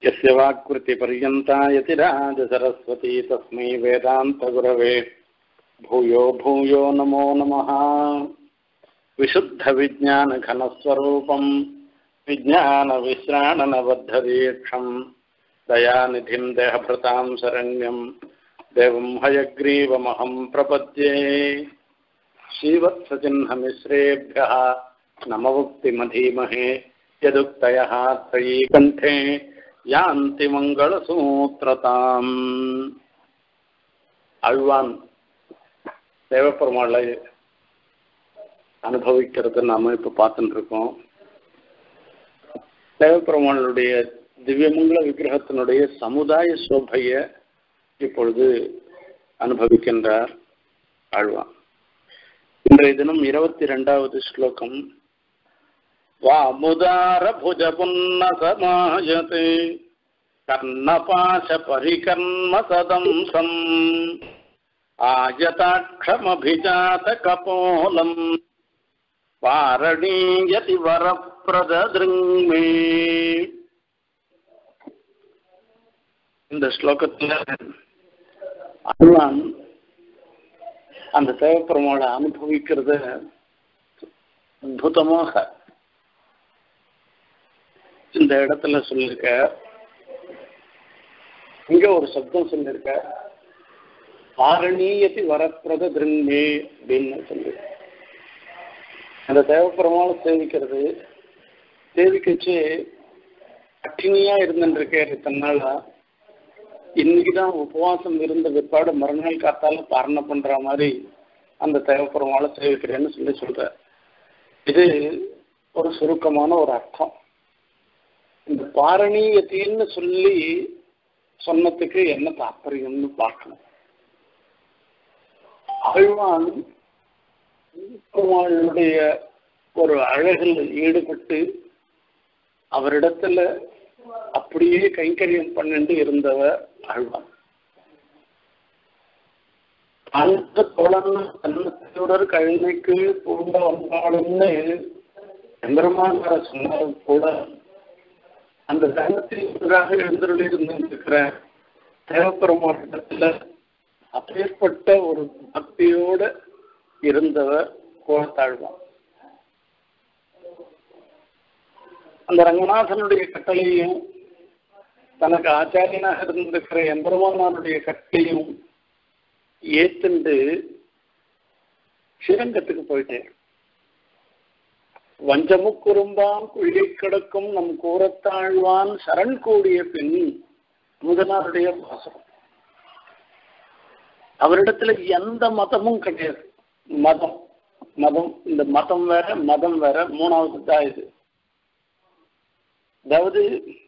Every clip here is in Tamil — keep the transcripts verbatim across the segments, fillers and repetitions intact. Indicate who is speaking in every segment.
Speaker 1: यस्य वाक्कृतिपर्यन्ता यतिराज सरस्वती तस्मै वेदान्तगुरवे भूयो भूयो नमो नमः। विशुद्धविज्ञानघनस्वरूपं विज्ञानविश्राणनबद्धदीक्षं दयानिधिं देहभृतां शरण्यं देवं हयग्रीवमहं प्रपद्ये। श्रीवत्सचिह्नमिश्रेभ्यः नमवुक्तिमधीमहे यदुक्तयः त्रयी कण्ठे यान्ति मंगलसूत्रताम्. ஆழ்வான் தேவப்பெருமாளை அனுபவிக்கிறது நாம இப்ப பார்த்துட்டு இருக்கோம். தேவப்பெருமாளுடைய திவ்யமங்கல விக்கிரகத்தினுடைய சமுதாய சோபைய இப்பொழுது அனுபவிக்கின்றார் ஆழ்வான். இன்றைய தினம் இருபத்தி இரண்டாவது ஸ்லோகம். வாமுதார புஜ புன்ன சமாயதே கர்ணபாச பரிகர்ம சதம்சம் ஆயதாட்சமபிஜாத கபோலம் பாரணீயதி வரப்பிரதத்ருங்மே. இந்த ஸ்லோகத்துல அருளான் அந்த தேவப்பெருமாளை அனுபவிக்கிறத அற்புதமாக இந்த இடத்துல சொல்லியிருக்க. இங்க ஒரு சப்தம் சொல்லியிருக்க, பாரணீயதி வரப்பிரத திருங்கே அப்படின்னு சொல்லி அந்த தேவப்பெருமாளை சேவிக்கிறது. சேவிக்கச்சு கட்டினியா இருந்துருக்காரு தன்னால. இன்னைக்குதான் உபவாசம் இருந்த பிற்பாடு மறுநாள் காத்தால பாரணை பண்ற மாதிரி அந்த தேவப்பெருமாளை சேவிக்கிறேன்னு சொல்லி சொல்ற. இது ஒரு சுருக்கமான ஒரு அர்த்தம். இந்த பாரணீயத்தின்னு சொல்லி சொன்னதுக்கு என்ன தாற்பயம்னு பார்க்கணும். ஆழ்வான் பெருமாளுடைய ஒரு அழகில் ஈடுபட்டு அவரிடத்துல அப்படியே கைங்கரியம் பண்ணிட்டு இருந்தவர் ஆழ்வான். அந்த தோழன் தன்னோடர் கழுமைக்கு பூண்ட வந்தாலும்னு எம்பெருமான் சொன்னாலும் கூட அந்த தனத்திற்காக எழுந்தருளி இருந்திருக்கிற தேவப்பெருமானிடத்துல அப்பேற்பட்ட ஒரு பக்தியோட இருந்தவர் கோலத்தாழ்வான். அந்த ரங்கநாதனுடைய கட்டளையும் தனக்கு ஆச்சாரியனாக இருந்திருக்கிற எம்பெருமானாருடைய கட்டளையும் ஏத்துண்டு ஸ்ரீரங்கத்துக்கு போயிட்டேன். வஞ்சமுக்குறும்பான் குழி கிடக்கும் நம் கூறத்தாழ்வான் சரண் கூடிய பின் முதனாருடைய வாசம். அவரிடத்துல எந்த மதமும் கிடையாது. மதம் மதம் இந்த மதம் வேற மதம் வேற மூணாவது தான் இது. அதாவது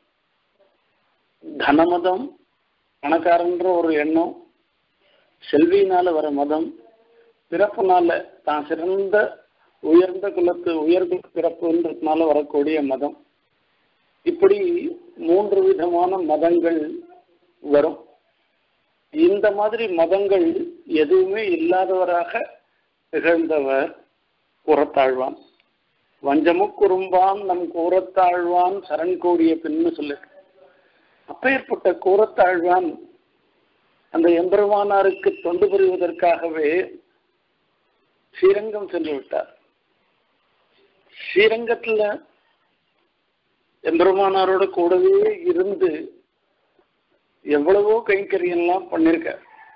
Speaker 1: தனமதம், பணக்காரன்ற ஒரு எண்ணம், செல்வியினால வர மதம், பிறப்புனால தான் சிறந்த உயர்ந்த குலத்து உயர்ந்த பிறப்புன்றதுனால வரக்கூடிய மதம். இப்படி மூன்று விதமான மதங்கள் வரும். இந்த மாதிரி மதங்கள் எதுவுமே இல்லாதவராக திகழ்ந்தவர் கூறத்தாழ்வான். வஞ்சமுக்குறும்பான் நம் கூறத்தாழ்வான் சரண் கூடிய பின்னு சொல்லு. அப்பேற்பட்ட கூறத்தாழ்வான் அந்த எம்பெருமானாருக்கு தொண்டு புரிவதற்காகவே ஸ்ரீரங்கம் சென்று விட்டார். ஸ்ரீரங்கத்துல எம்பெருமானாரோட கூடவே இருந்து எவ்வளவோ கைங்கரியெல்லாம் பண்ணிருக்க.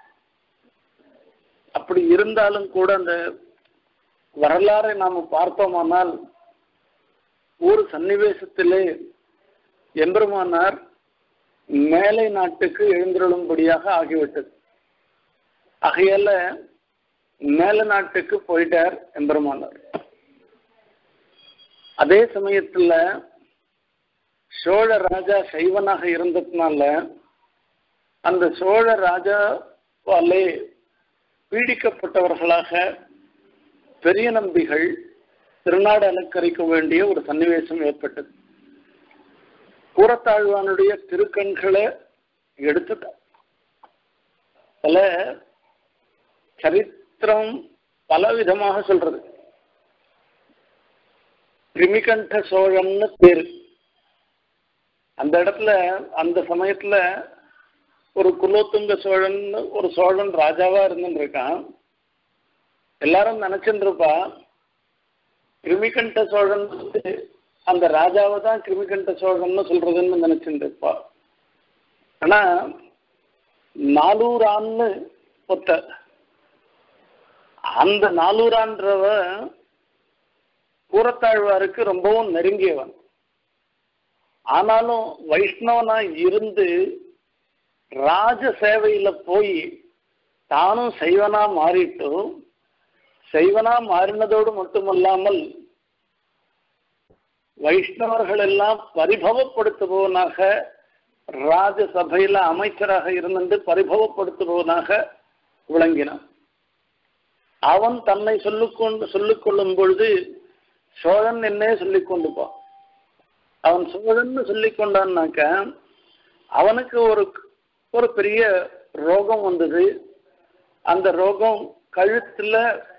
Speaker 1: அப்படி இருந்தாலும் கூட அந்த வரலாறை நாம பார்த்தோமானால் ஒரு சன்னிவேசத்திலே எம்பெருமானார் மேலை நாட்டுக்கு எழுந்தருளும்படியாக ஆகிவிட்டது. ஆகையால மேல நாட்டுக்கு போயிட்டார் எம்பெருமானார். அதே சமயத்துல சோழ ராஜா சைவனாக இருந்ததுனால அந்த சோழ ராஜாவாலே பீடிக்கப்பட்டவர்களாக பெரிய நம்பிகள் திருநாடு அலங்கரிக்க வேண்டிய ஒரு சன்னிவேசம் ஏற்பட்டது. கூறத்தாழ்வானுடைய திருக்கண்களை எடுத்துட்டார். பல சரித்திரம் பல விதமாக சொல்றது. கிருமிகண்ட சோழன்னு பேரு. அந்த இடத்துல அந்த சமயத்துல ஒரு குலோத்துங்க சோழன் ஒரு சோழன் ராஜாவா இருந்துட்டு இருக்கான். எல்லாரும் நினைச்சுட்டு இருப்பா கிருமிகண்ட சோழன் அந்த ராஜாவை தான் கிருமிகண்ட சோழன் சொல்றதுன்னு நினைச்சுட்டு இருப்பா. ஆனா நாலூரான்னு ஒத்த அந்த நாலூரான்றவ கூரத்தாழ்வாருக்கு ரொம்பவும் நெருங்கியவன். ஆனாலும் வைஷ்ணவனா இருந்து ராஜ சேவையில போய் தானும் சைவனா மாறிட்டு சைவனா மாறினதோடு மட்டுமல்லாமல் வைஷ்ணவர்கள் எல்லாம் பரிபவப்படுத்துபவனாக ராஜசபையில அமைச்சராக இருந்து பரிபவப்படுத்துபவனாக விளங்கினான். அவன் தன்னை சொல்லிக்கொண்டு சொல்லிக் கொள்ளும் பொழுது சோழன் என்னே சொல்லிக் கொண்டுப்பான். அவன் சோழன்னு சொல்லிக் கொண்டான்னாக்க அவனுக்கு ஒரு ஒரு பெரிய ரோகம் வந்தது. அந்த ரோகம் கழுத்துல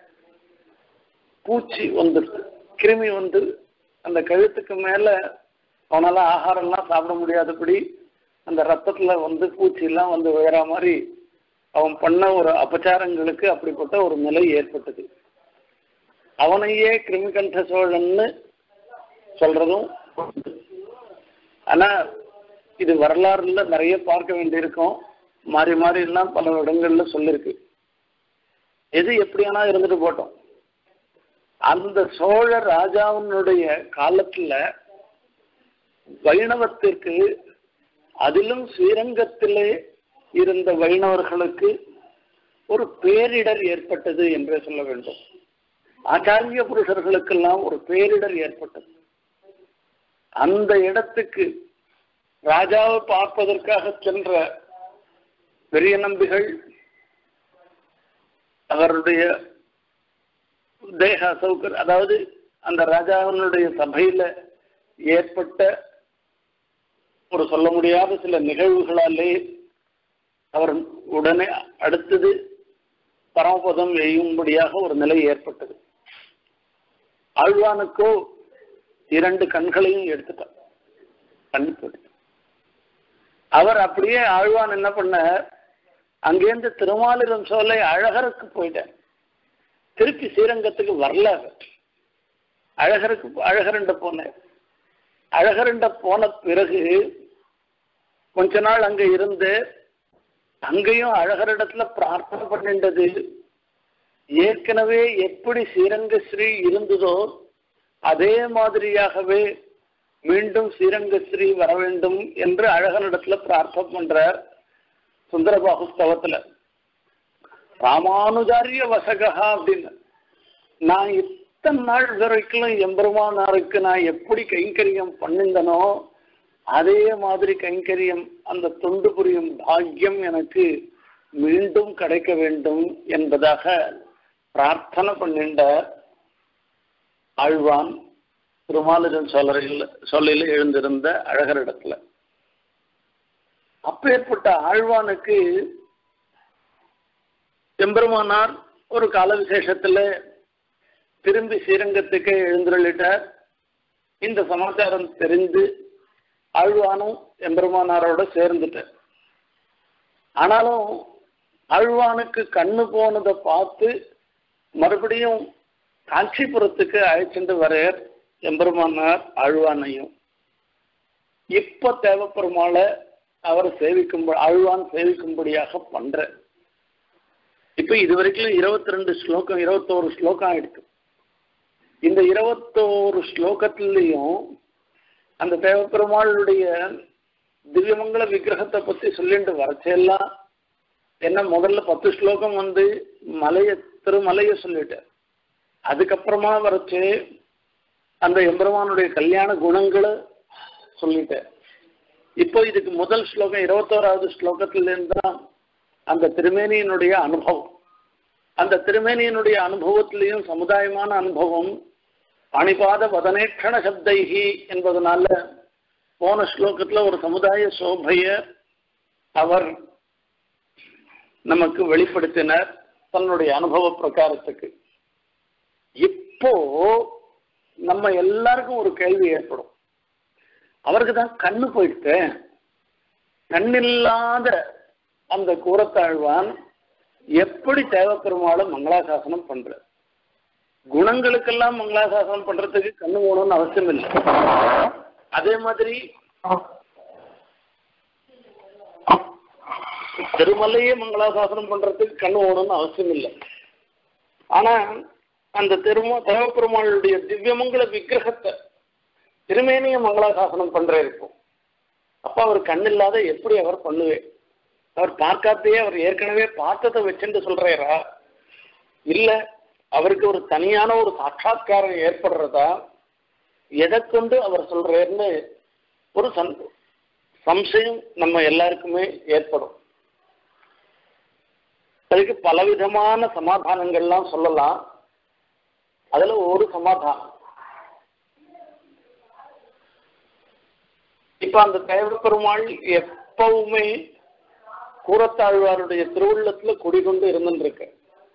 Speaker 1: பூச்சி வந்துடுது, கிருமி வந்து அந்த கழுத்துக்கு மேல அவனால ஆகாரம்லாம் சாப்பிட முடியாதபடி அந்த ரத்தத்துல வந்து பூச்சி எல்லாம் வந்து விழற மாதிரி அவன் பண்ண ஒரு அபச்சாரங்களுக்கு அப்படிப்பட்ட ஒரு நிலை ஏற்பட்டது. அவனையே கிருமிகண்ட சோழன்னு சொல்றதும். ஆனா இது வரலாறுல நிறைய பார்க்க வேண்டியிருக்கும். மாறி மாறி எல்லாம் பல இடங்கள்ல சொல்லிருக்கு. எது எப்படியானா இருந்துட்டு போட்டோம். அந்த சோழ ராஜாவினுடைய காலத்துல வைணவத்திற்கு, அதிலும் ஸ்ரீரங்கத்திலே இருந்த வைணவர்களுக்கு ஒரு பேரிடர் ஏற்பட்டது என்றே சொல்ல வேண்டும். ஆச்சாரிய புருஷர்களுக்கெல்லாம் ஒரு பேரிடர் ஏற்பட்டது. அந்த இடத்துக்கு ராஜாவை பார்ப்பதற்காக சென்ற பெரிய நம்பிகள் அவருடைய தேக சௌகர், அதாவது அந்த ராஜாவினுடைய சபையில ஏற்பட்ட ஒரு சொல்ல முடியாத சில நிகழ்வுகளாலே அவர் உடனே அடுத்தது பரமபதம் எய்யும்படியாக ஒரு நிலை ஏற்பட்டது. ஆழ்வானுக்கோ இரண்டு கண்களையும் எடுத்துட்டார். கண் போட்டு அவர் அப்படியே ஆழ்வான் என்ன பண்ண, அங்கேருந்து திருமாலிரம் சோலை அழகருக்கு போயிட்டார். திருப்பி ஸ்ரீரங்கத்துக்கு வரல. அழகருக்கு அழகரண்ட போனார். அழகரண்ட போன பிறகு கொஞ்ச நாள் அங்க இருந்து அங்கேயும் அழகரிடத்துல பிரார்த்தனை பண்ணின்றது. ஏற்கனவே எப்படி ஸ்ரீரங்கஸ்ரீ இருந்ததோ அதே மாதிரியாகவே மீண்டும் ஸ்ரீரங்கஸ்ரீ வர வேண்டும் என்று அழகனிடத்துல பிரார்த்தனை பண்றார். சுந்தரபாகு ஸ்தவத்துல ராமானுஜாரிய வசகா அப்படின்னு, நான் இத்தனை நாள் வரைக்கும் எம்பெருமானாருக்கு நான் எப்படி கைங்கரியம் பண்ணிந்தனோ அதே மாதிரி கைங்கரியம், அந்த தொண்டு புரியும் பாக்கியம் எனக்கு மீண்டும் கிடைக்க வேண்டும் என்பதாக பிரார்த்தனை பண்ணின்ற ஆழ்வான் திருமாலிரன் சோழரில் சொல்லையில் எழுந்திருந்த அழகரிடத்துல. அப்பேற்பட்ட ஆழ்வானுக்கு எம்பெருமானார் ஒரு கால விசேஷத்துல திரும்பி ஸ்ரீரங்கத்துக்கு எழுந்துள்ளிட்டார். இந்த சமாச்சாரம் தெரிந்து ஆழ்வானும் எம்பெருமானாரோட சேர்ந்துட்டார். ஆனாலும் ஆழ்வானுக்கு கண்ணு போனதை பார்த்து மறுபடியும் காஞ்சிபுரத்துக்கு அழைச்சிட்டு வரையர் எம்பெருமானார் ஆழ்வானையும். இப்ப தேவப்பெருமாள அவர் சேவிக்கும் ஆழ்வான் சேவிக்கும்படியாக பண்ற. இப்ப இது வரைக்கும் இருபத்தி ரெண்டு ஸ்லோகம் இருபத்தோரு ஸ்லோகம் ஆயிடுச்சு. இந்த இருபத்தோரு ஸ்லோகத்திலையும் அந்த தேவப்பெருமாளுடைய திவ்யமங்கல விக்கிரகத்தை பத்தி சொல்லிட்டு வரச்செல்லாம் என்ன, முதல்ல பத்து ஸ்லோகம் வந்து மலைய திருமலைய சொல்லிட்டார். அதுக்கப்புறமா வரச்சு அந்த எம்பெருமானுடைய கல்யாண குணங்களை சொல்லிட்டார். இப்போ இதுக்கு முதல் ஸ்லோகம் இருபத்தோராவது ஸ்லோகத்திலிருந்து தான் அந்த திருமேனியினுடைய அனுபவம். அந்த திருமேனியினுடைய அனுபவத்திலையும் சமுதாயமான அனுபவம் அணிபாத வதனேட்சண சப்தைகி என்பதனால போன ஸ்லோகத்துல ஒரு சமுதாய சோபைய அவர் நமக்கு வெளிப்படுத்தினார் தன்னுடைய அனுபவ பிரகாரத்துக்கு. இப்போ நம்ம எல்லாருக்கும் ஒரு கேள்வி ஏற்படும். அவருக்கு தான் கண்ணு போயிட்டு கண்ணில்லாத அந்த கூரத்தாழ்வான் எப்படி தேவப்பெருமாளை மங்களாசாசனம் பண்ற? குணங்களுக்கெல்லாம் மங்களாசாசனம் பண்றதுக்கு கண்ணு போகணும்னு அவசியம் இல்லை. அதே மாதிரி திருமலையே மங்களாசாசனம் பண்றதுக்கு கண்ணு போகணும்னு அவசியம் இல்லை. ஆனா அந்த திரும தேவப்பெருமாளுடைய திவ்யமங்கல விக்கிரகத்தை திருமேனிய மங்களாசாசனம் பண்ற இருக்கும். அப்ப அவர் கண்ணில்லாத எப்படி அவர் பண்ணுவேன்? அவர் பார்க்காத்தையே அவர் ஏற்கனவே பார்த்ததை வச்சுட்டு சொல்றாரா? இல்ல அவருக்கு ஒரு தனியான ஒரு சாட்சா்காரம் ஏற்படுறதா? எதை கொண்டு அவர் சொல்றாருன்னு ஒரு சம்சயம் நம்ம எல்லாருக்குமே ஏற்படும். அதுக்கு பலவிதமான சமாதானங்கள்லாம் சொல்லலாம். அதுல ஒரு சமாதானம், இப்ப அந்த தேவப்பெருமாள் எப்பவுமே கூரத்தாழ்வாருடைய திருவுள்ளத்துல குடிகொண்டு இருந்துருக்கு.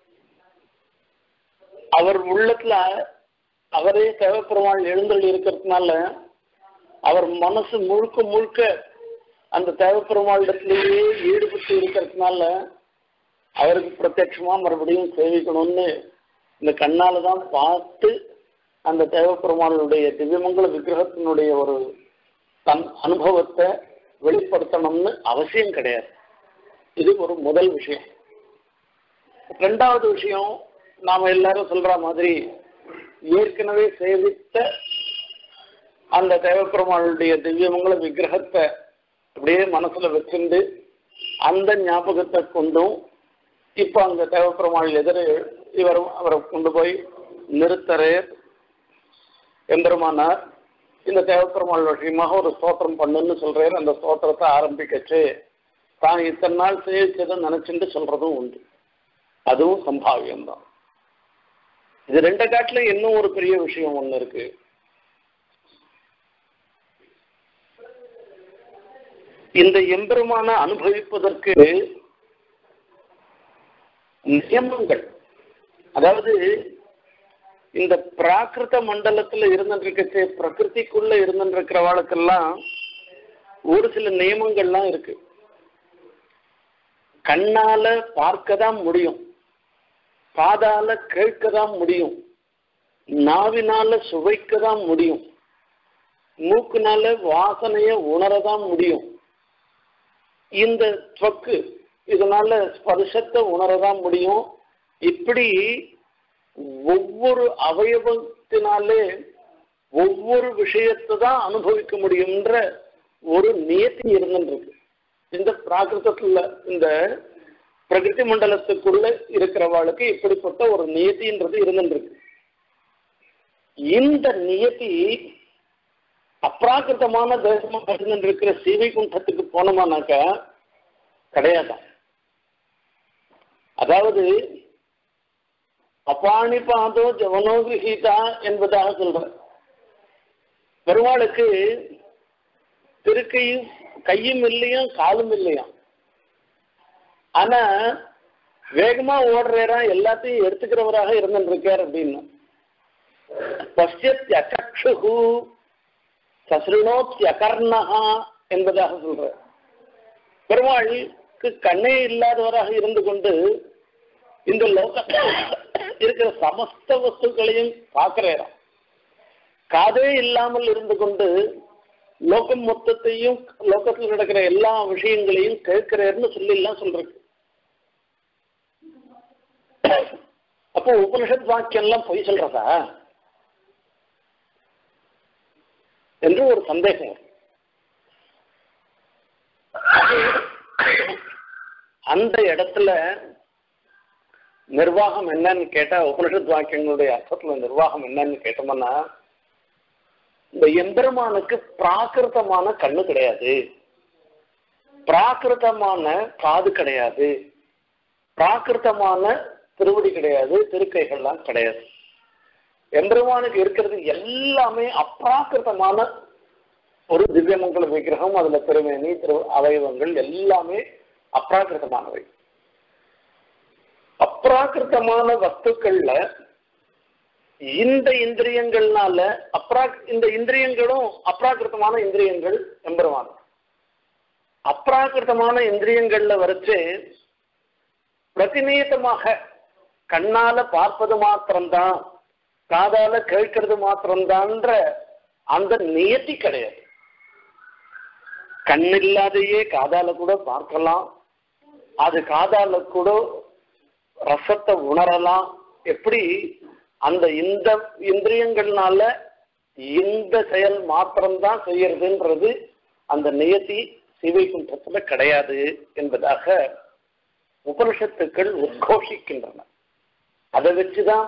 Speaker 1: அவர் உள்ளத்துல அவரே தேவப்பெருமாள் எழுந்தருளி இருக்கிறதுனால அவர் மனசு முழுக்க முழுக்க அந்த தேவப்பெருமாளிடத்திலேயே ஈடுபட்டு இருக்கிறதுனால அவருக்கு பிரத்யட்சமா மறுபடியும் சேவிக்கணும்னு இந்த கண்ணாலதான் பார்த்து அந்த தேவப்பெருமாளுடைய திவ்யமங்கல விக்கிரகத்தினுடைய ஒரு தன் அனுபவத்தை வெளிப்படுத்தணும்னு அவசியம் கிடையாது. இது ஒரு முதல் விஷயம். ரெண்டாவது விஷயம், நாம எல்லாரும் சொல்ற மாதிரி ஏற்கனவே சேவித்த அந்த தேவப்பெருமாளுடைய திவ்யமங்கல விக்கிரகத்தை அப்படியே மனசுல வச்சுண்டு அந்த ஞாபகத்தை கொண்டும் இப்ப அந்த தேவப்பெருமாள் எதிர இவரும் அவரை கொண்டு போய் நிறுத்தரே எம்பெருமானார் இந்த தேவப்பெருமாள் விஷயமாக ஒரு ஸ்தோத்திரம் பண்ணுன்னு சொல்றாரு. அந்த ஸ்தோத்திரத்தை ஆரம்பிக்கச்சு தான் இத்தனை நாள் சேவிச்சதை நினைச்சுட்டு சொல்றதும் உண்டு. அதுவும் சம்பாவியம்தான். இது ரெண்ட காட்டுல இன்னும் ஒரு பெரிய விஷயம் ஒண்ணு இருக்கு. இந்த எம்பெருமான அனுபவிப்பதற்கு நியமங்கள், அதாவது இந்த பிராகிருத மண்டலத்துல இருந்துருக்க பிரகிருதிக்குள்ள இருந்துருக்கிறவாளுக்கெல்லாம் ஒரு சில நியமங்கள்லாம் இருக்கு. கண்ணால பார்க்கதான் முடியும், காதால கேட்கதான் முடியும், நாவினால சுவைக்கதான் முடியும், மூக்குனால வாசனைய உணரதான் முடியும், இந்த தொக்கு இதனால ஸ்பர்சத்தை உணரதான் முடியும். இப்படி ஒவ்வொரு அவயவத்தினாலே ஒவ்வொரு விஷயத்தை தான் அனுபவிக்க முடியும்ன்ற ஒரு நியத்தி இருந்துருக்கு இந்த பிராகிருதத்துல. இந்த பிரகிருதி மண்டலத்துக்குள்ள இருக்கிறவாளுக்கு இப்படிப்பட்ட ஒரு நியத்தின்றது இருந்துருக்கு. இந்த நியத்தி அப்ராகிருதமான தேசமாக இருந்துருக்கிற சீவைகுண்டத்துக்கு போனோமானாக்கா கிடையாதான். அதாவது அப்பாணி பாதோ ஜவனோ கிரகீதா என்பதாக சொல்ற பெருமாளுக்கு திருக்கையும் கையும் இல்லையா காலும் இல்லையா, ஆனா வேகமா ஓடுறா எல்லாத்தையும் எடுத்துக்கிறவராக இருந்துருக்கார் அப்படின்னு. பஷ்யத் அகக்ஷு சஸ்ருணோத் அகர்ணஹா என்பதாக சொல்ற பெருமாளுக்கு கண்ணே இல்லாதவராக இருந்து கொண்டு இந்த லோக இருக்கிற சமஸ்த வஸ்துக்களையும் பார்க்கிறாராம். காதே இல்லாமல் இருந்து கொண்டு லோகம் மொத்தத்தையும் லோகத்தில் நடக்கிற எல்லா விஷயங்களையும் கேட்கிறாருன்னு சொல்லி எல்லாம் சொல்றது. அப்போ உபனிஷத் வாக்கியம் எல்லாம் பொய் சொல்றதா என்று ஒரு சந்தேகம். அந்த இடத்துல நிர்வாகம் என்னன்னு கேட்டா, உபனிஷத் வாக்கியங்களுடைய அர்த்தத்துல நிர்வாகம் என்னன்னு கேட்டோம்னா, இந்த எம்பெருமானுக்கு பிராகிருதமான கண்ணு கிடையாது, பிராகிருதமான காது கிடையாது, பிராகிருதமான திருவடி கிடையாது, திருக்கைகள்லாம் கிடையாது. எம்பெருமானுக்கு இருக்கிறது எல்லாமே அப்ராகிருதமான ஒரு திவ்யமங்கல விக்கிரகம். அதுல திருமேனி திரு அவயவங்கள் எல்லாமே அப்ராகிருதமானவை. அப்ராகிருதமான வஸ்துக்கள்ல இந்த இந்திரியங்கள்னால அப்ரா இந்த இந்திரியங்களும் அப்ராக்கிருத்தமான இந்திரியங்கள் எம்பெருமான். அப்ராக்கிருத்தமான இந்திரியங்கள்ல வரைச்சு பிரதிநியதமாக கண்ணால பார்ப்பது மாத்திரம்தான், காதால கேட்கறது மாத்திரம்தான்ற அந்த நியத்தி கிடையாது. கண்ணில்லாதையே காதால கூட பார்க்கலாம், அது காதால கூட ரசத்தை உணரலாம். எப்படி அந்த இந்த இந்திரியங்கள்னால இந்த செயல் மாத்திரம்தான் செய்யறதுன்றது அந்த நியத்தி சிவைகுண்டத்துல கிடையாது என்பதாக உபனிஷத்துக்கள் உத்கோஷிக்கின்றன. அதை வச்சுதான்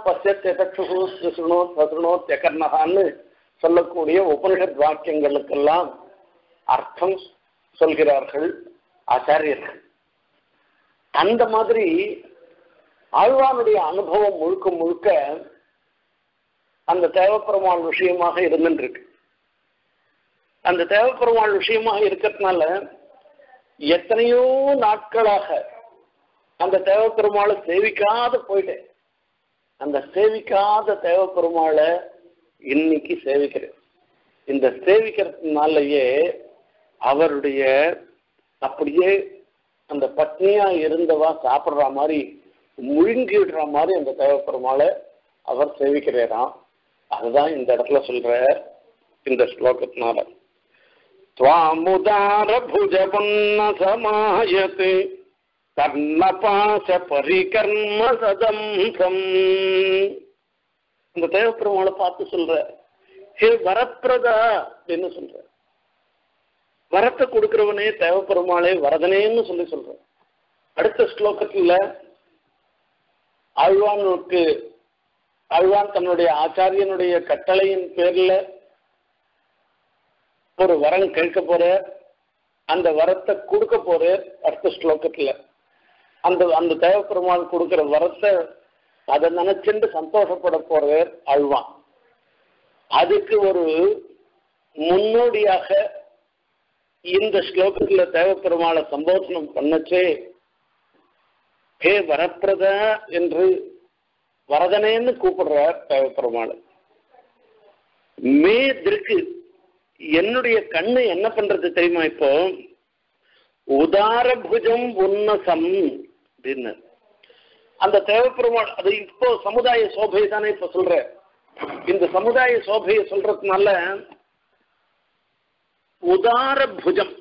Speaker 1: பசியோ தெகர்ணகான்னு சொல்லக்கூடிய உபனிஷத் வாக்கியங்களுக்கெல்லாம் அர்த்தம் சொல்கிறார்கள் ஆச்சாரியர்கள். அந்த மாதிரி ஆழ்வானுடைய அனுபவம் முழுக்க முழுக்க அந்த தேவப்பெருமாள் விஷயமாக இருந்துருக்கு. அந்த தேவப்பெருமாள் விஷயமாக இருக்கிறதுனால எத்தனையோ நாட்களாக அந்த தேவப்பெருமாளை சேவிக்காத போயிட்டேன். அந்த சேவிக்காத தேவப்பெருமாளை இன்னைக்கு சேவிக்கிறேன். இந்த சேவிக்கிறதுனாலயே அவருடைய அப்படியே அந்த பத்னியா இருந்தவா சாப்பிட்ற மாதிரி முழுங்கிடுற மாதிரி அந்த தேவப்பெருமாளை அவர் சேவிக்கிறாராம். அதுதான் இந்த இடத்துல சொல்ற இந்த ஸ்லோகத்தினால. துவாமுதார புஜபன்ன சமாயத்து கர்ணபாச பரிகர்ம சதம்சம். இந்த தேவப்பெருமாளை பார்த்து சொல்ற, ஹே வரப்பிரதா அப்படின்னு சொல்ற. வரத்தை கொடுக்கிறவனே தேவப்பெருமாளே வரதனேன்னு சொல்லி சொல்ற. அடுத்த ஸ்லோகத்துல ஆழ்வானுக்கு ஆழ்வான் தன்னுடைய ஆச்சாரியனுடைய கட்டளையின் பேர்ல ஒரு வரம் கேட்க போற, அந்த வரத்தை கொடுக்க போற. அடுத்த ஸ்லோகத்துல அந்த அந்த தேவப்பெருமாள் கொடுக்கிற வரத்தை அதை நினைச்சுட்டு சந்தோஷப்பட போற ஆழ்வான். அதுக்கு ஒரு முன்னோடியாக இந்த ஸ்லோகத்துல தேவப்பெருமாளை சம்போதனம் பண்ணச்சே ஹே வரப்பிரத என்று வரதனேன்னு கூப்பிடுறார் தேவப்பெருமாள். மே திருக்கு என்னுடைய கண்ணு என்ன பண்றது தெரியுமா? இப்போ உதாரபுஜம் உன்னசம் அப்படின்னு அந்த தேவப்பெருமாள் அது இப்போ சமுதாய சோபை தானே இப்ப சொல்ற. இந்த சமுதாய சோபையை சொல்றதுனால உதார புஜம்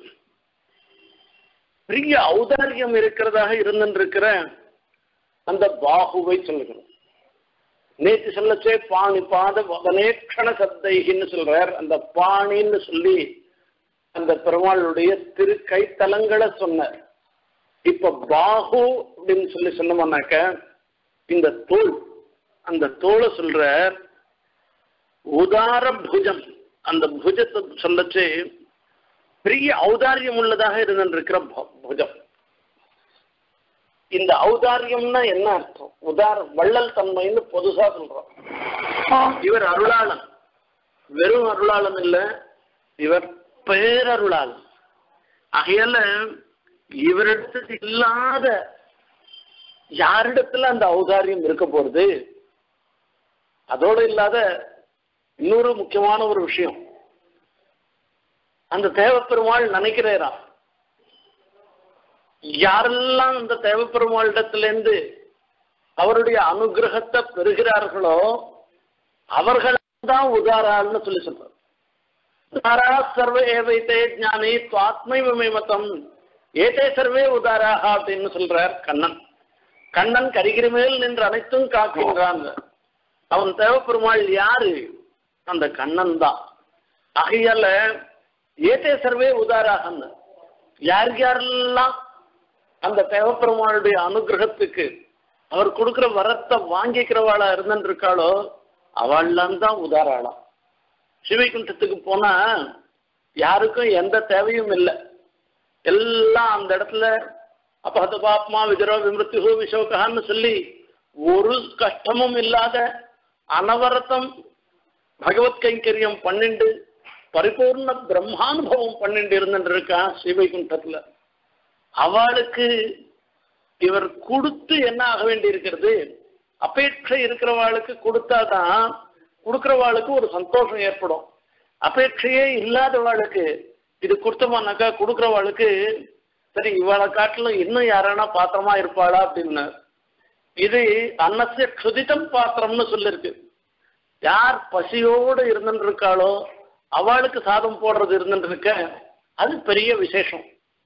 Speaker 1: பெரிய ஔதாரியம் இருக்கிறதாக இருந்திருக்கிற அந்த பாகுவை சொல்லுகிறோம். நேற்று சொல்லச்சே பாணி பாத வதனேக்ஷண சப்தைன்னு சொல்றார். அந்த பாணின்னு சொல்லி அந்த பெருமாளுடைய திரு கைத்தலங்களை சொன்னார். இப்ப பாகு அப்படின்னு சொல்லி சொன்னோம்னாக்க இந்த தோல், அந்த தோலை சொல்ற உதார புஜம். அந்த புஜத்தை சொல்லச்சு பெரிய ஔதாரியம் உள்ளதாக இருந்திருக்கிற புஜம். இந்த ஔதாரியம்னா என்ன அர்த்தம்? உதார வள்ளல் தன்மைன்னு பொதுசா சொல்றோம். இவர் அருளாளன், வெறும் அருளாளன் இல்ல, இவர் பேரருளாளன். ஆகையால இவரிடத்துல இல்லாத யாரிடத்துல அந்த ஔதாரியம் இருக்க போறது? அதோடு இல்லாத இன்னொரு முக்கியமான ஒரு விஷயம், அந்த தேவப்பெருமாள் நினைக்கிறாரா யாரெல்லாம் அந்த தேவப்பெருமாளிடத்திலிருந்து அவருடைய அனுகிரகத்தை பெறுகிறார்களோ அவர்கள்தான் உதாராள்னு சொல்லி சொல்றார். உதாரா சர்வ ஏவைத்தே ஞானி துவாத்மைவமே மதம் ஏதே சர்வே உதாராக அப்படின்னு சொல்றார் கண்ணன். கண்ணன் கரிகிரி மேல் நின்று அனைத்தும் காக்கின்றான். அவன் தேவப்பெருமாள் யாரு? அந்த கண்ணன் தான். ஆகையால ஏதே சர்வே உதாராக யார் யாரெல்லாம் அந்த தேவப்பெருமாளுடைய அனுகிரகத்துக்கு அவர் கொடுக்கிற வரத்தை வாங்கிக்கிறவாளா இருந்துருக்காளோ அவள்லாம் தான் உதாராளாம். சிவைகுண்டத்துக்கு போனா யாருக்கும் எந்த தேவையும் இல்லை, எல்லாம் அந்த இடத்துல அப்பஹத பாப்மா விஜரோ விமிருத்திஹோ விஷோகான்னு சொல்லி ஒரு கஷ்டமும் இல்லாத அனவரத்தம் பகவத் கைங்கரியம் பன்னெண்டு பரிபூர்ண பிரம்மானுபவம் பன்னெண்டு இருந்துட்டு இருக்கா ஸ்ரீவைகுண்டத்துல. அவளுக்கு இவர் கொடுத்து என்ன ஆக வேண்டி இருக்கிறது? அபேட்சை இருக்கிறவாளுக்கு கொடுத்தாதான் கொடுக்குறவாளுக்கு ஒரு சந்தோஷம் ஏற்படும். அபேட்சையே இல்லாதவாளுக்கு இது கொடுத்தோமானாக்கா கொடுக்குறவாளுக்கு சரி இவாளை காட்டிலும் இன்னும் யாரானா பாத்திரமா இருப்பாளா அப்படின்னு. இது அன்னசிய க்ஷுதிதம் பாத்திரம்னு சொல்லிருக்கு. யார் பசியோடு இருந்துட்டு இருக்காளோ அவளுக்கு சாதம் போடுறது இருந்துட்டு இருக்க அது பெரிய விசேஷம்.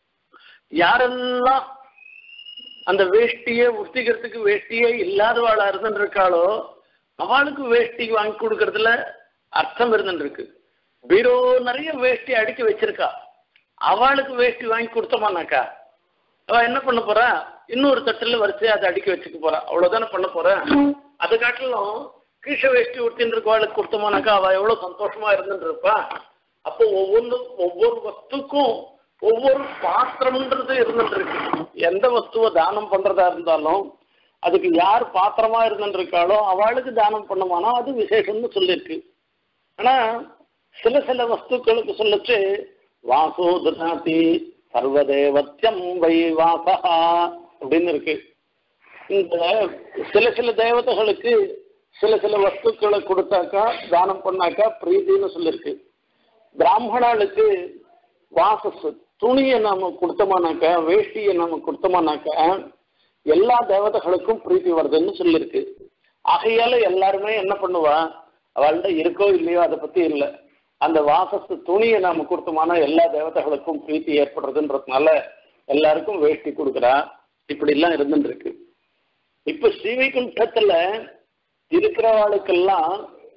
Speaker 1: யாரெல்லாம் அந்த வேஷ்டியை உடுத்திக்கிறதுக்கு வேஷ்டியே இல்லாதவாளா இருந்துட்டு இருக்காளோ அவளுக்கு வேஷ்டி வாங்கி கொடுக்கறதுல அர்த்தம் இருந்துட்டு இருக்கு. பீரோ நிறைய வேஷ்டி அடிக்க வச்சிருக்கா, அவளுக்கு வேஷ்டி வாங்கி கொடுத்தோமானாக்கா அவ என்ன பண்ண போறா, இன்னொரு தட்டுல வரிசையா அதை அடிக்க வச்சுக்க போறா, அவ்வளவுதானே பண்ண போற. அதை காட்டிலும் கீழ வேஷ்டி உடுத்தின்னு இருக்கவாளுக்கு கொடுத்தோமானாக்கா அவ எவ்வளவு சந்தோஷமா இருந்துட்டு இருப்பா. அப்போ ஒவ்வொன்று ஒவ்வொரு வஸ்துக்கும் ஒவ்வொரு பாத்திரம்ன்றது இருந்துட்டு இருக்கு. எந்த வஸ்துவை தானம் பண்றதா இருந்தாலும் அதுக்கு யார் பாத்திரமா இருந்துட்டு இருக்காளோ அவளுக்கு தானம் பண்ணுமானா அது விசேஷம்னு சொல்லியிருக்கு. ஆனா சில சில வஸ்துக்களுக்கு சொல்லிச்சு வாசோதனாதி சர்வதேவத்தியம் வை வாசா அப்படின்னு இருக்கு. இந்த சில சில தேவதைகளுக்கு சில சில வஸ்துக்களை கொடுத்தாக்கா தானம் பண்ணாக்கா பிரீதின்னு சொல்லியிருக்கு. பிராமணாளுக்கு வாசஸ் துணியை நாம கொடுத்தோமானாக்கா வேஷ்டியை நாம கொடுத்தோமானாக்கா எல்லா தேவதைகளுக்கும் பிரீத்தி வருதுன்னு சொல்லியிருக்கு. ஆகையால எல்லாருமே என்ன பண்ணுவா, அவள்கிட்ட இருக்கோ இல்லையோ அதை பத்தி இல்லை, அந்த வாசஸ் துணியை நாம கொடுத்தோமானா எல்லா தேவதைகளுக்கும் பிரீத்தி ஏற்படுறதுன்றதுனால எல்லாருக்கும் வேஷ்டி கொடுக்குறா. இப்படி எல்லாம் இருந்துட்டு இருக்கு. இப்ப ஸ்ரீவைகுண்டத்துல இருக்கிறவாளுக்கெல்லாம்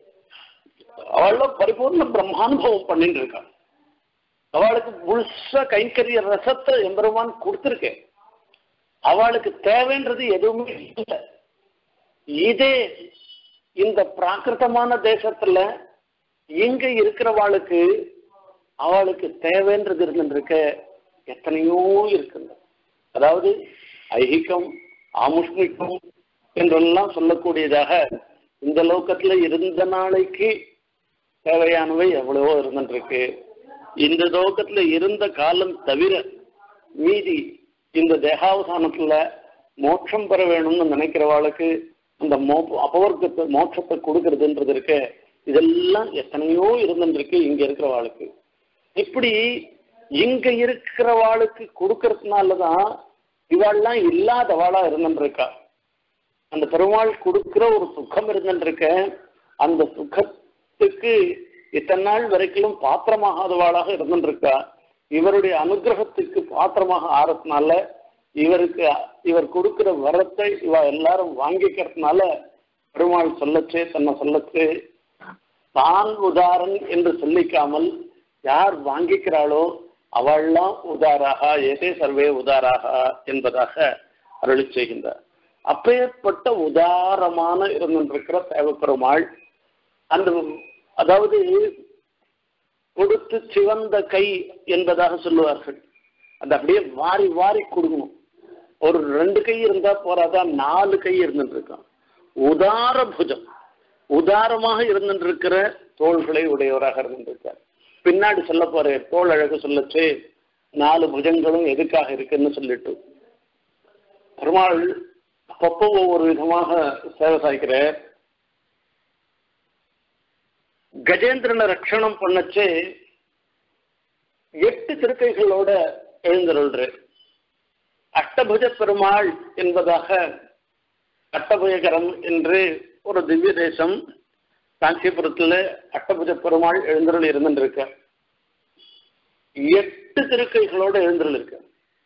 Speaker 1: அவள பரிபூர்ண பிரம்மானுபவம் பண்ணிட்டு இருக்கா. அவளுக்கு முழுசா கைங்கரிய ரசத்தை எம்பெருமான் கொடுத்துருக்கேன். அவளுக்கு தேவைன்றது எதுவுமே இல்லை. இதே இந்த பிராகிருதமான தேசத்துல எங்க இருக்கிறவாளுக்கு அவளுக்கு தேவைன்றது இருந்துருக்க எத்தனையோ இருக்குங்க. அதாவது ஐகிகம் ஆமுஷ்மிகம் என்றெல்லாம் சொல்லக்கூடியதாக இந்த லோகத்துல இருந்த நாளைக்கு தேவையானவை எவ்வளவோ இருந்துருக்கு. இந்த லோகத்துல இருந்த காலம் தவிர மீதி இந்த தேகாவசானத்துல மோட்சம் பெற வேணும்னு நினைக்கிறவாளுக்கு அந்த மோ அபவர்க்கத்தை மோட்சத்தை கொடுக்கறதுன்றது இருக்கு. இதெல்லாம் எத்தனையோ இருந்துருக்கு இங்க இருக்கிறவாளுக்கு. இப்படி இங்க இருக்கிறவாளுக்கு கொடுக்கறதுனாலதான் இவாள்லாம் இல்லாதவாளா இருந்துருக்கா. அந்த பெருமாள் கொடுக்கிற ஒரு சுகம் இருந்துருக்க. அந்த சுகத்துக்கு இத்தனை நாள் வரைக்கும் பாத்திரமாகாதவாளாக இருந்துருக்கா. இவருடைய அனுகிரகத்துக்கு பாத்திரமாக ஆறதுனால இவருக்கு இவர் கொடுக்கிற வரத்தை இவ எல்லாரும் வாங்கிக்கிறதுனால பெருமாள் சொல்லச்சே தன்னை சொல்லச்சே தான் உதாரன் என்று சொல்லிக்காமல் யார் வாங்கிக்கிறாளோ அவள்லாம் உதாராக ஏதே சர்வே உதாராக என்பதாக அருளி செய்கின்றார். அப்பேற்பட்ட உதாரமான இருந்திருக்கிற தேவப்பெருமாள் அந்த அதாவது கொடுத்து சிவந்த கை என்பதாக சொல்லுவார்கள். அது அப்படியே வாரி வாரி கொடுக்கணும். ஒரு ரெண்டு கை இருந்தா போறாதான், நாலு கை இருந்துட்டு இருக்கான். உதார புஜம், உதாரமாக இருந்துட்டு இருக்கிற தோள்களை உடையவராக இருந்துருக்கார். பின்னாடி சொல்ல போற தோல் அழகு சொல்லச்சு நாலு புஜங்களும் எதுக்காக இருக்குன்னு சொல்லிட்டு பெருமாள் அப்பப்போ ஒவ்வொரு விதமாக சேவை சாய்க்கிற. கஜேந்திரனை ரட்சணம் பண்ணச்சு எட்டு திருக்கைகளோட எழுந்தருள்ற அஷ்டபுஜ பெருமாள் என்பதாக அஷ்டபுஜகரம் என்று ஒரு திவ்ய தேசம் காஞ்சிபுரத்துல அஷ்டபுஜ பெருமாள் எழுந்தருள் இருந்துருக்க. எட்டு திருக்கைகளோட எழுந்தருள் இருக்க.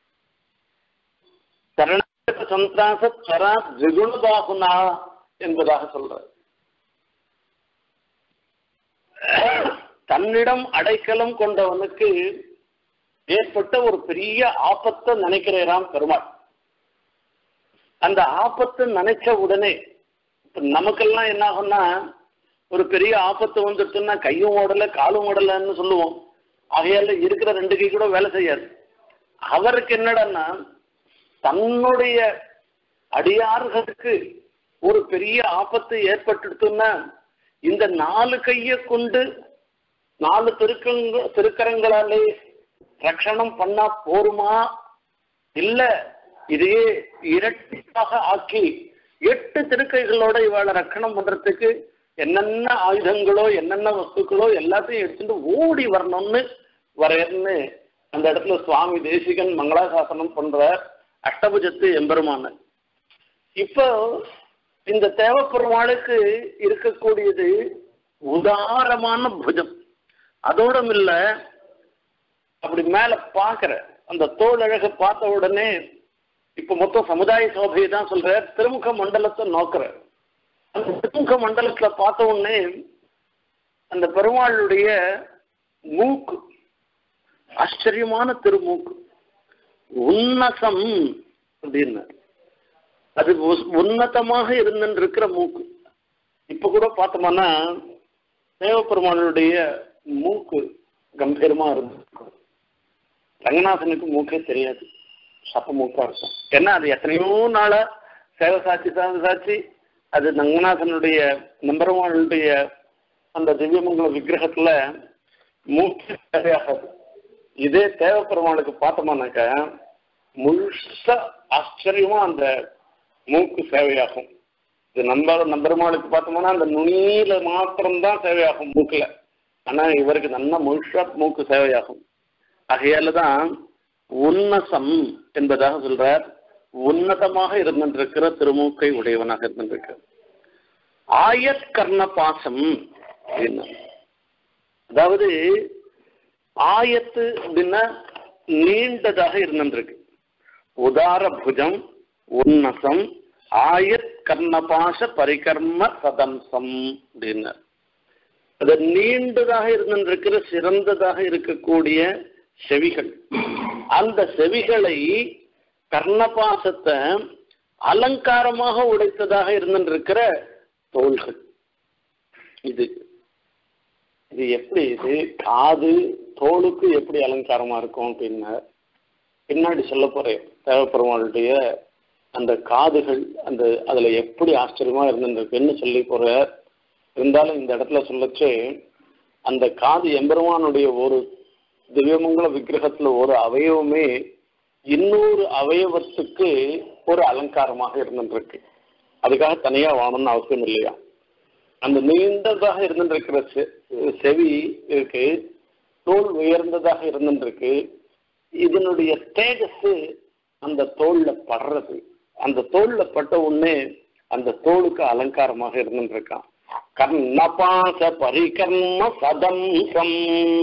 Speaker 1: சரணாகத சந்திராச சரா திகுணபாகுனா என்பதாக சொல்ற. தன்னிடம் அடைக்கலம் கொண்டவனுக்கு ஏற்பட்ட ஒரு பெரிய ஆபத்தை நினைக்கிறாராம் பெருமாள். அந்த ஆபத்தை நினைச்ச உடனே நமக்கெல்லாம் என்ன ஆகும்னா, ஒரு பெரிய ஆபத்து வந்துடுச்சுன்னா கையும் ஓடல காலும் ஓடலன்னு சொல்லுவோம். ஆகையால இருக்கிற ரெண்டு கை கூட வேலை செய்யாது. அவருக்கு என்னடன்னா, தன்னுடைய அடியார்களுக்கு ஒரு பெரிய ஆபத்து ஏற்பட்டுடுச்சுன்னா இந்த நாலு கையை கொண்டு நாலு திருக்கங்க திருக்கரங்களாலே ரட்சணம் பண்ணா போருமா, இல்ல இதையே இரட்டிப்பாக ஆக்கி எட்டு திருக்கைகளோட இவாளை ரட்சணம் பண்றதுக்கு என்னென்ன ஆயுதங்களோ என்னென்ன வஸ்துக்களோ எல்லாத்தையும் எடுத்துட்டு ஓடி வரணும்னு வரேன்னு அந்த இடத்துல சுவாமி தேசிகன் மங்களாசாசனம் பண்ற அஷ்டபுஜத்து எம்பெருமான. இப்போ இந்த தேவப்பெருமாளுக்கு இருக்கக்கூடியது உதாரமான புஜம். அதோடும் இல்ல, அப்படி மேல பாக்குற அந்த தோல் அழக பார்த்த உடனே இப்ப மொத்தம் சமுதாய சோபையை தான் சொல்ற, திருமுக மண்டலத்தை நோக்குற. அந்த திருமுக மண்டலத்துல பார்த்த உடனே அந்த பெருமாளுடைய மூக்கு ஆச்சரியமான திருமூக்கு, உன்னசம் அப்படின்னு, அது உன்னதமாக இருந்துருக்கிற மூக்கு. இப்ப கூட பார்த்தோம்னா தேவப்பெருமானுடைய மூக்கு கம்பீரமா இருந்திருக்கும். ரங்கநாதனுக்கு மூக்கே தெரியாது, சப்ப மூக்கா இருக்கும். ஏன்னா அது எத்தனையோ நாளா சேவை சாட்சி சாட்சி சாட்சி அது ரங்கநாதனுடைய நம்பெருமானுடைய அந்த திவ்யமங்கல விக்கிரகத்துல மூக்கு தேவையாகாது. இதே தேவப்பெருமானுக்கு பார்த்தோம்னாக்க முழுசா ஆச்சரியமா அந்த மூக்கு சேவையாகும். இது நம்ப நம்பெருமாளுக்கு பார்த்தோம்னா அந்த நுனியில மாத்திரம்தான் சேவையாகும் மூக்குல. ஆனா இவருக்கு நல்ல முழுசா மூக்கு சேவையாகும். ஆகையாலதான் உன்னசம் என்பதாக சொல்றார். உன்னதமாக இருந்திருக்கிற திருமூக்கை உடையவனாக இருந்திருக்க. ஆயத் கர்ண பாசம் அப்படின்னா, அதாவது ஆயத்து அப்படின்னா நீண்டதாக இருந்திருக்கு. உதார புஜம், உன்னசம், ஆயத் கர்ணபாச பரிகர்ம சதம்சம் அப்படின்னு, அது நீண்டதாக இருந்திருக்கிற சிறந்ததாக இருக்கக்கூடிய செவிகள். அந்த செவிகளை கர்ணபாசத்தை அலங்காரமாக உடைத்ததாக இருந்திருக்கிற தோள்கள். இது இது எப்படி, இது காது தோளுக்கு எப்படி அலங்காரமா இருக்கும் அப்படின்னா பின்னாடி சொல்ல போறேன். தேவப்பெருமாளுடைய அந்த காதுகள் அந்த அதுல எப்படி ஆச்சரியமா இருந்திருக்குன்னு சொல்லி போற. இருந்தாலும் இந்த இடத்துல சொல்லச்சு அந்த காது எம்பெருமானுடைய ஒரு திவ்யமங்கல விக்கிரகத்துல ஒரு அவயவமே இன்னொரு அவயவத்துக்கு ஒரு அலங்காரமாக இருந்திருக்கு. அதுக்காக தனியா வாங்கணும்னு அவசியம் இல்லையா. அந்த நீண்டதாக இருந்திருக்கிற செவி இருக்கு, தோல் உயர்ந்ததாக இருந்திருக்கு. இதனுடைய தேஜஸ் அந்த தோல்ல படுறது, அந்த தோல்ல பட்ட உடனே அந்த தோலுக்கு அலங்காரமாக இருந்திருக்கான். கர்ணபாச பரிகர்ம சதம்சம்.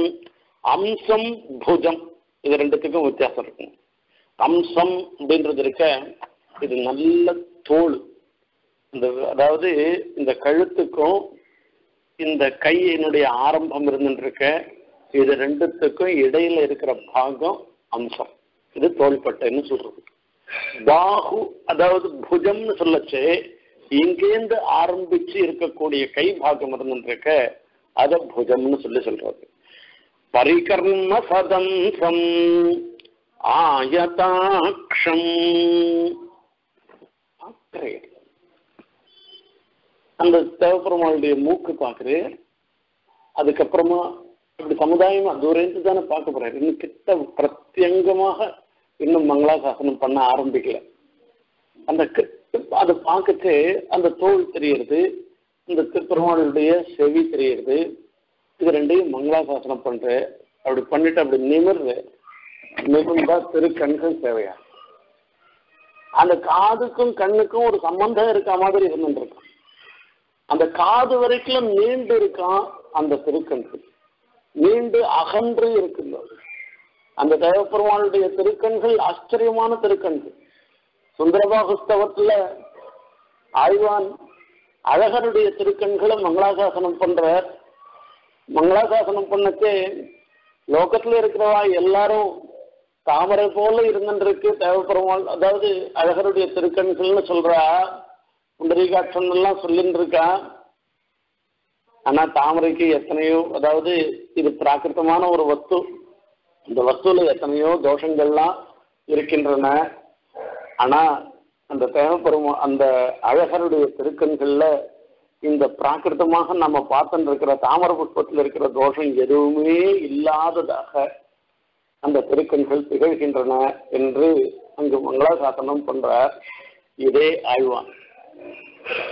Speaker 1: அம்சம் புஜம், இது ரெண்டுத்துக்கும் வித்தியாசம் இருக்கும். அம்சம் அப்படின்றது இருக்க, இது நல்ல தோல். இந்த அதாவது இந்த கழுத்துக்கும் இந்த கையினுடைய ஆரம்பம் இருந்துருக்க, இது ரெண்டுத்துக்கும் இடையில இருக்கிற பாகம் அம்சம். இது தோள்பட்டைன்னு சொல்றது. பாகு அதாவது புஜம்னு சொல்லச்சு இங்கேந்து ஆரம்பிச்சு இருக்கக்கூடிய கை பாகம் இருந்துருக்க, அத புஜம்னு சொல்லி சொல்றது. பரிகர்ம சதம்சம் ஆயதாக்ஷம். அந்த தேவப்பெருமாளுடைய மூக்கு பார்க்குறேன். அதுக்கப்புறமா இப்படி சமுதாயமா தூரத்து தானே பார்க்க போறாரு. இன்னும் கிட்ட பிரத்யங்கமாக இன்னும் மங்களாசாசனம் பண்ண ஆரம்பிக்கல. அந்த அதை பார்க்கச்சு அந்த தோல் தெரியறது, இந்த திருப்பெருமாளுடைய செவி தெரியறது. இது ரெண்டையும் மங்களாசாசனம் பண்ற. அப்படி பண்ணிட்டு அப்படி நிமிர்ற நிமிர்ந்தா திருக்கண்கள் தேவையா. அந்த காதுக்கும் கண்ணுக்கும் ஒரு சம்பந்தம் இருக்க மாதிரி இருந்துருக்கான். அந்த காது வரைக்கும் நீண்டு இருக்கான் அந்த திருக்கண்கள், நீண்டு அகன்று இருக்குங்க. அந்த தேவப்பெருமானுடைய திருக்கண்கள் ஆச்சரியமான திருக்கண்கள். சுந்தரபாகுஸ்தவத்துல ஆழ்வான் அழகருடைய திருக்கண்களை மங்களாசாசனம் பண்ற. மங்களாசாசனம் பண்ணச்சே லோகத்துல இருக்கிறவா எல்லாரும் தாமரை போல இருந்துருக்கு தேவப்பெருமாள். அதாவது அழகருடைய திருக்கண்கள்னு சொல்றா, புண்டரீகாட்சன் எல்லாம் சொல்லிட்டு இருக்கா. ஆனா தாமரைக்கு எத்தனையோ, அதாவது இது பிராகிருத்தமான ஒரு வஸ்து, இந்த வஸ்துல எத்தனையோ தோஷங்கள்லாம் இருக்கின்றன. ஆனா அந்த தேவப்பெருமா அந்த அழகருடைய திருக்கண்கள்ல இந்த பிராகிருத்தமாக நம்ம பார்த்துட்டு இருக்கிற தாமர புஷ்பத்தில் இருக்கிற தோஷம் எதுவுமே இல்லாததாக அந்த திருக்கண்கள் திகழ்கின்றன என்று அங்கு மங்களாசாசனம் பண்றார் இதே ஆழ்வான்.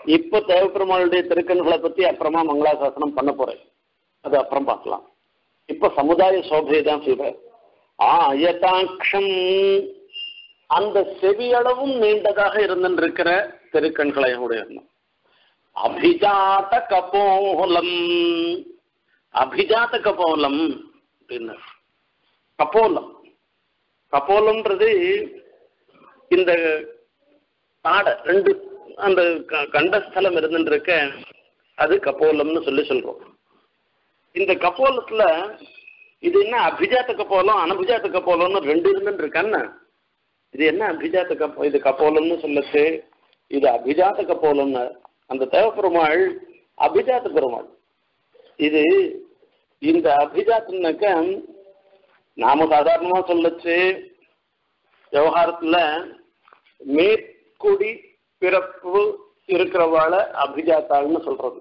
Speaker 2: இப்ப தேவப்பெருமாளுடைய திருக்கண்களை பத்தி அப்புறமா மங்களாசாசனம் பண்ண போறேன், அது அப்புறம் பார்க்கலாம். இப்ப சமுதாய சோபையை தான் சொல்ற. ஆயதாட்சம் அந்த செவியளவும் நீண்டதாக இருந்திருக்கிற திருக்கண்களை உடைய அபிஜாத கபோலம். அபிஜாத கபோலம் அப்படின்னு கபோலம். கபோலம்ன்றது இந்த தாடை ரெண்டு அந்த கண்டஸ்தலம் இருந்துருக்க அது கபோலம்னு சொல்லி சொல்றோம். இந்த கபோலத்துல இது என்ன அபிஜாத்த கபோலம் அனபிஜாத்த கபோலம்னு ரெண்டு இருந்துட்டு இருக்கான்னு. இது என்ன அபிஜாத்த கப்போ இது கபோலம்னு சொல்லச்சு, இது அபிஜாத்த கபோலம்னு. அந்த தேவப்பெருமாள் அபிஜாத்த பெருமாள். இது இந்த அபிஜாத்தனாக்க நாம சாதாரணமா சொல்லச்சு விவகாரத்துல மேற்குடி பிறப்பு இருக்கிறவாள அபிஜாத்தாள்னு சொல்றது.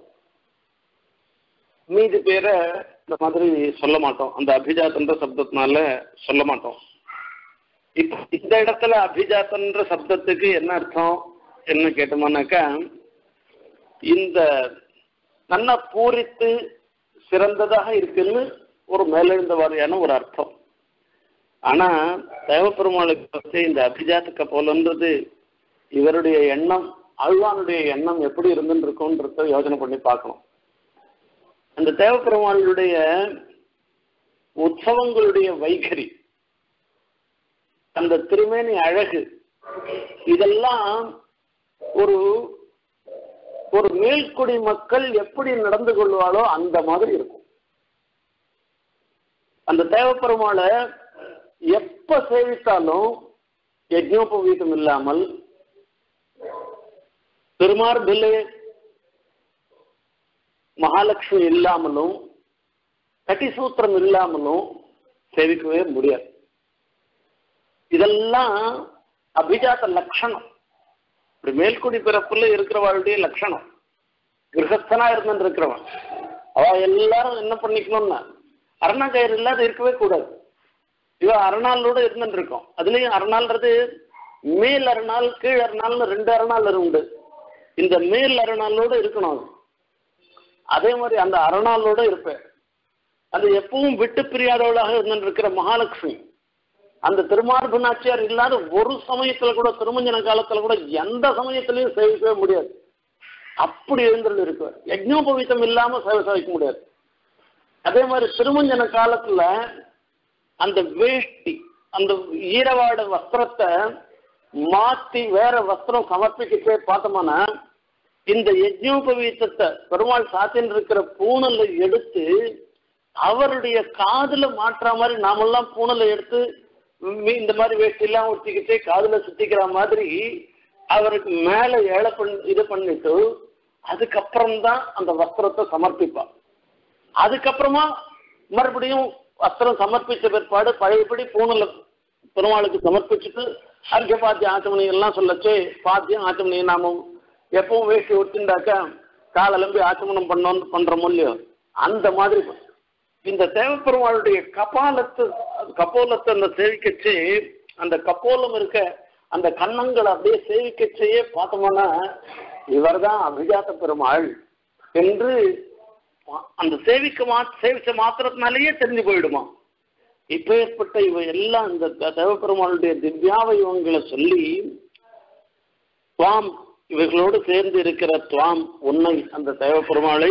Speaker 2: மீதி பேரை இந்த மாதிரி சொல்ல மாட்டோம், அந்த அபிஜாத்தன்ற சப்தத்தினால சொல்ல மாட்டோம். இப்ப இந்த இடத்துல அபிஜாத்தன்ற சப்தத்துக்கு என்ன அர்த்தம் என்ன கேட்டோம்னாக்கா, இந்த நல்ல பூரித்து சிறந்ததாக இருக்குன்னு ஒரு மேலெழுந்த வாரியான ஒரு அர்த்தம். ஆனா தேவப்பெருமாளுக்கு இந்த அபிஜாத்த கபோலன்றது இவருடைய எண்ணம், ஆழ்வானுடைய எண்ணம் எப்படி இருந்துன்னு இருக்கும்ன்றத யோசனை பண்ணி பார்க்கணும். அந்த தேவப்பெருமாளுடைய உற்சவங்களுடைய வைகரி, அந்த திருமேனி அழகு, இதெல்லாம் ஒரு ஒரு மேல்குடி மக்கள் எப்படி நடந்து கொள்வாளோ அந்த மாதிரி இருக்கும். அந்த தேவப்பெருமாளை எப்ப சேவித்தாலும் யஜ்ஞோபவீதம் இல்லாமல், திருமார்பிலே மகாலட்சுமி இல்லாமலும், கட்டிசூத்திரம் இல்லாமலும் சேவிக்கவே முடியாது. இதெல்லாம் அபிஜாத்த லட்சணம். இப்படி மேல்குடி பிறப்புல இருக்கிறவளுடைய லட்சணம். கிரகஸ்தனா இருந்துட்டு இருக்கிறவன் அவ எல்லாரும் என்ன பண்ணிக்கணும்னா அரணாக்கயிறு இல்லாத இருக்கவே கூடாது. இவ அரணாளோட இருந்துட்டு இருக்கோம். அதுலயும் அரணாள்ன்றது மேல் அரணாள் கீழ் அரணாள்னு ரெண்டு அரணாள் உண்டு. இந்த மேல் அரணாளோட இருக்கணும். அதே மாதிரி அந்த அரணாளோட இருப்பேன். அது எப்பவும் விட்டு பிரியாதவளாக இருந்துட்டு இருக்கிற மகாலட்சுமி, அந்த திருமார்பு நாச்சியார் இல்லாத ஒரு சமயத்துல கூட, திருமஞ்சன காலத்துல கூட எந்த சமயத்திலையும் சேவிக்கவே முடியாது. அப்படி எழுந்துட்டு இருக்கு. யஜ்ஞோபவீதம் இல்லாம சேவை சேவிக்க முடியாது. அதே மாதிரி திருமஞ்சன காலத்துல அந்த வேஷ்டி, அந்த ஈரவாட வஸ்திரத்தை மாத்தி வேற வஸ்திரம் சமர்ப்பிக்கே பார்த்தோம்னா, இந்த யஜ்ஞோபவீதத்தை பெருமாள் சாத்தின் இருக்கிற பூணலை எடுத்து அவருடைய காதுல மாற்ற மாதிரி நாமெல்லாம் பூணலை எடுத்து இந்த மாதிரி வேஷ்டிலாம் ஊற்றிக்கிட்டே காதுல சுத்திக்கிற மாதிரி அவருக்கு மேல ஏழை பண்ணி இது பண்ணிட்டு அதுக்கப்புறம்தான் அந்த வஸ்திரத்தை சமர்ப்பிப்பார். அதுக்கப்புறமா மறுபடியும் வஸ்திரம் சமர்ப்பிச்ச பிற்பாடு பழையபடி பூணலை பெருமாளுக்கு சமர்ப்பிச்சுட்டு அர்க்க பாத்தியம் ஆச்சமணி எல்லாம் சொல்லச்சு. பாத்தியம் ஆச்சமணி நாமும் எப்பவும் வேஷ்டி ஒட்டிண்டாக்கா காலெலும்பி ஆச்சமனம் பண்ணோம் பண்றோமோ இல்லையோ, அந்த மாதிரி இந்த தேவப்பெருமாளுடைய கபாலத்து கபோலத்தை அந்த சேவிக்கச்சு, அந்த கபோலம் இருக்க அந்த கன்னங்களை அப்படியே சேவிக்கச்சையே பார்த்தோம்னா இவர் தான் அபிஜாத்த பெருமாள் என்று அந்த சேவிக்க மா சேவிச்ச மாத்திரத்தினாலேயே தெரிஞ்சு போயிடுமா. இப்ப ஏற்பட்ட இவ எல்லாம் இந்த தேவப்பெருமாளுடைய திவ்யாவயவங்களை சொல்லி துவாம் இவர்களோடு சேர்ந்து இருக்கிற துவாம் உன்னை அந்த தேவப்பெருமாளை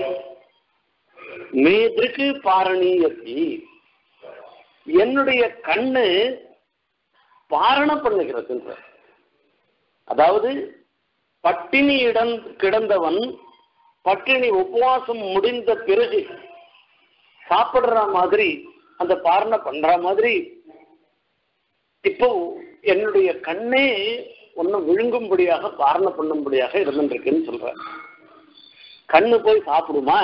Speaker 2: மேதிருக்கு பாரணீயத்தி என்னுடைய கண்ணு பாரண பண்ணுகிறது. அதாவது பட்டினி இடம் கிடந்தவன் பட்டினி உபவாசம் முடிந்த பிறகு சாப்பிடுற மாதிரி அந்த பாரண பண்ற மாதிரி இப்போ என்னுடைய கண்ணே ஒன்னும் விழுங்கும்படியாக பாரண பண்ணும்படியாக இருந்துருக்குன்னு சொல்ற. கண்ணு போய் சாப்பிடுமா?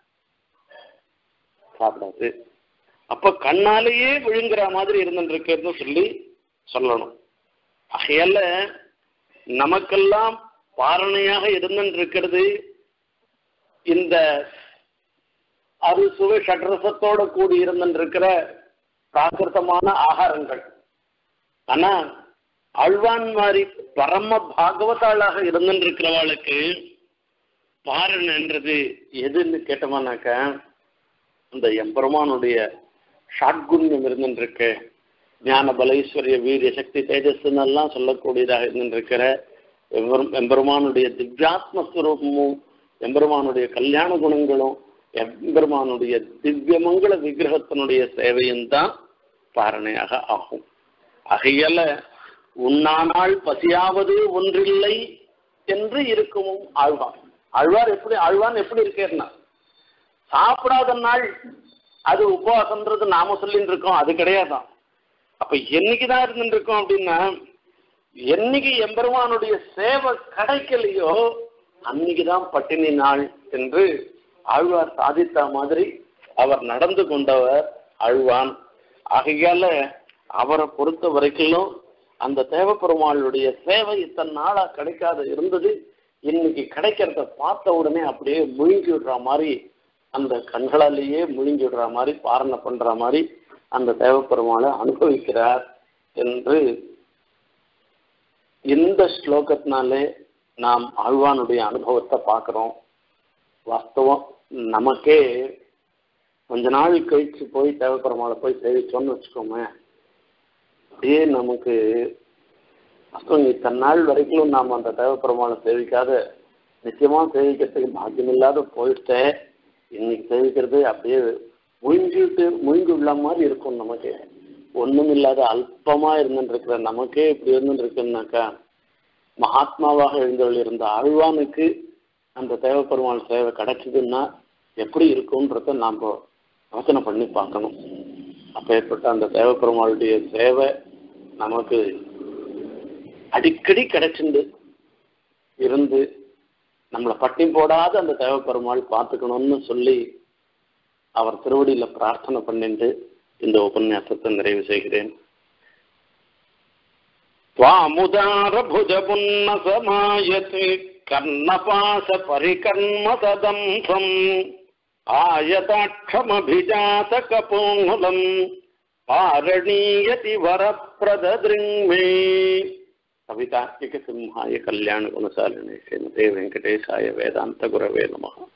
Speaker 2: சாப்பிடாது. அப்ப கண்ணாலேயே விழுங்குற மாதிரி இருந்துருக்குன்னு சொல்லி சொல்லணும். ஆகையால நமக்கெல்லாம் பாரணையாக இருந்துருக்கிறது இந்த அறுசுவை ஷட்ரசத்தோட கூடி இருந்துருக்கிற பிராகிருத்தமான ஆகாரங்கள். ஆனா ஆழ்வான் மாதிரி பரம பாகவதாளாக இருந்துருக்கிறவாளுக்கு பாரணன்றது எதுன்னு கேட்டோமானாக்க அந்த எம்பெருமானுடைய ஷாட்குண்யம் இருந்துருக்கு, ஞான பலைஸ்வரிய வீரிய சக்தி தேஜஸ்ன்னெல்லாம் சொல்லக்கூடியதாக இருந்துருக்கிற எம்பெருமானுடைய திவ்யாத்மஸ்வரூபமும் எம்பெருமானுடைய கல்யாண குணங்களும் எம்பெருமானுடைய திவ்யமங்கள விக்கிரகத்தினுடைய சேவையும் தான் பாரணையாக ஆகும். ஆகையால உண்ணானால் பசியாவது ஒன்றில்லை என்று இருக்கும் ஆழ்வான். ஆழ்வார் எப்படி ஆழ்வான் எப்படி இருக்கேன்னா, சாப்பிடாத நாள் அது உபவாசம்ன்றது நாம சொல்லிட்டு இருக்கோம், அது கிடையாதான். அப்ப என்னைக்குதான் இருந்துட்டு இருக்கோம் அப்படின்னா, என்னைக்கு எம்பெருமானுடைய சேவை கிடைக்கலையோ அன்னைக்குதான் பட்டினி நாள் என்று ஆழ்வார் சாதித்த மாதிரி அவர் நடந்து கொண்டவர் ஆழ்வான். ஆகையால அவரை பொறுத்த வரைக்கும் அந்த தேவப்பெருமாளுடைய சேவை இத்தனை நாளா கிடைக்காத இருந்தது, இன்னைக்கு கிடைக்கிறத பார்த்த உடனே அப்படியே முழுங்கி விடுற மாதிரி, அந்த கண்களாலேயே முழுங்கி விடுற மாதிரி, பாரணை பண்ற மாதிரி அந்த தேவப்பெருமாளை அனுபவிக்கிறார் என்று இந்த ஸ்லோகத்தினாலே நாம் ஆழ்வானுடைய அனுபவத்தை பார்க்கிறோம். வாஸ்தவம் நமக்கே கொஞ்ச நாள் கழிச்சு போய் தேவப்பெருமாளை போய் சேவிச்சோன்னு வச்சுக்கோமே, அப்படியே நமக்கு வாஸ்தவம் இத்தனை நாள் வரைக்கும் நாம் அந்த தேவப்பெருமாளை சேவிக்காத, நிச்சயமா சேவிக்கிறதுக்கு பாக்கியம் இல்லாத போயிட்டே இன்னைக்கு சேவிக்கிறது அப்படியே முழுங்கிட்டு முழுங்கி உள்ள மாதிரி இருக்கும். நமக்கு ஒன்றும் இல்லாத அல்பமா இருந்துருக்கிற நமக்கே இப்படி இருந்துருக்குன்னாக்கா, மகாத்மாவாக எழுந்தவள் இருந்த ஆழ்வானுக்கு அந்த தேவப்பெருமாள் சேவை கிடைச்சதுன்னா எப்படி இருக்கும்ன்றத நாம் யோசனை பண்ணி பார்க்கணும். அப்பேற்பட்ட அந்த தேவப்பெருமாளுடைய சேவை நமக்கு அடிக்கடி கிடைச்சிண்டு இருந்து நம்மளை பட்டி போடாத அந்த தேவப்பெருமாள் பார்த்துக்கணும்னு சொல்லி அவர் திருவடியில பிரார்த்தனை பண்ணிட்டு இந்த உபன்யாசத்தை நிறைவு செய்கிறேன். त्वामुदार भुज पुन्न समायते कर्णपाश परिकर्म सदंसम् आयताक्षमभिजात कपोङ्गुलम् पारणीयति वरप्रददृङ्मे कवितार्किक सिंहाय कल्याण गुणशालिने श्रीमते वेंकटेशाय वेदांत गुरवे नमः।